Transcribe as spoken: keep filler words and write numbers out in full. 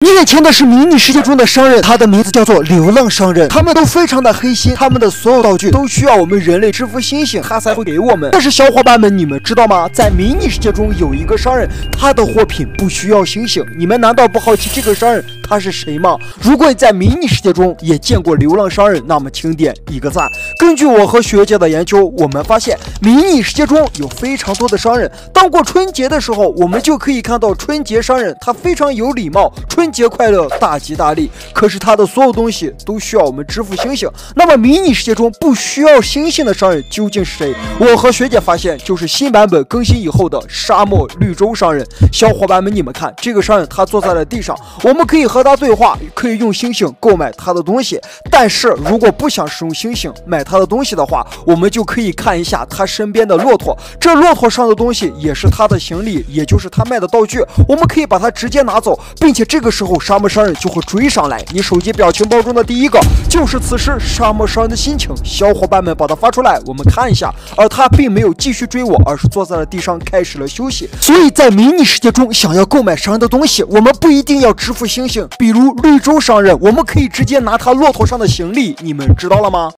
眼前的是迷你世界中的商人，他的名字叫做流浪商人。他们都非常的黑心，他们的所有道具都需要我们人类支付星星，他才会给我们。但是小伙伴们，你们知道吗？在迷你世界中有一个商人，他的货品不需要星星。你们难道不好奇这个商人他是谁吗？如果你在迷你世界中也见过流浪商人，那么请点一个赞。根据我和学姐的研究，我们发现迷你世界中有非常多的商人。当过春节的时候，我们就可以看到春节商人，他非常有礼貌，春节快乐，大吉大利。可是他的所有东西都需要我们支付星星。那么迷你世界中不需要星星的商人究竟是谁？我和学姐发现，就是新版本更新以后的沙漠绿洲商人。小伙伴们，你们看，这个商人他坐在了地上，我们可以和他对话，可以用星星购买他的东西。但是如果不想使用星星买他的东西的话，我们就可以看一下他身边的骆驼，这骆驼上的东西也是他的行李，也就是他卖的道具，我们可以把它直接拿走，并且这个时候沙漠商人就会追上来。你手机表情包中的第一个就是此时沙漠商人的心情，小伙伴们把它发出来，我们看一下。而他并没有继续追我，而是坐在了地上开始了休息。所以在迷你世界中，想要购买商人的东西，我们不一定要支付星星，比如绿洲商人，我们可以直接拿他骆驼上的行李，你们知道了吗？